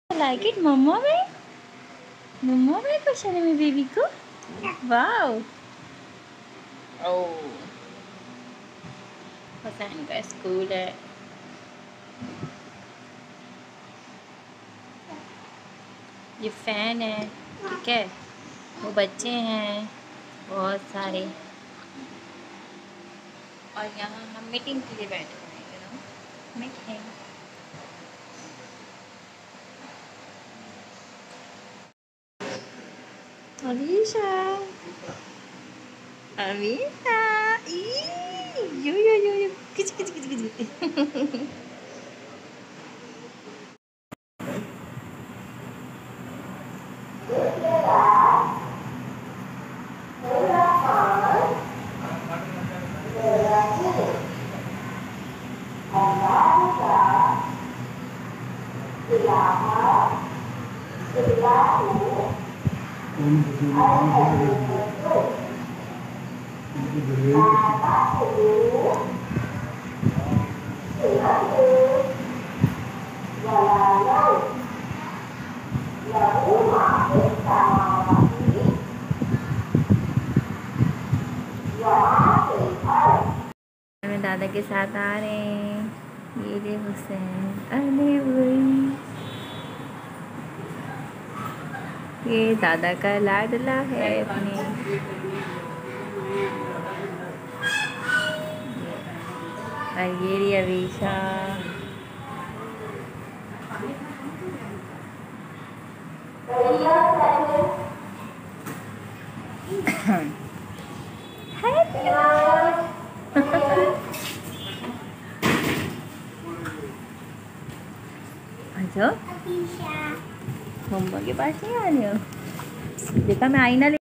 Like it, Mama Bear? Mama Bear को शर्मी baby को? वाओ! ओह! हुसैन का स्कूल है। ये फैन है, ठीक है? वो बच्चे हैं बहुत सारे और यहाँ हम मीटिंग के लिए बैठे हुए हैं, मीटिंग। अलीशा, अमीशा, यो किच किच किच किच। मैं दादा के साथ आ रहे हैं। ये ले हुसैन, अरे वही ये दादा का लाडला है अपने। और ये रही अवीशा। अच्छा मम्मा के पास नहीं आ रही हो? देखा मैं आईना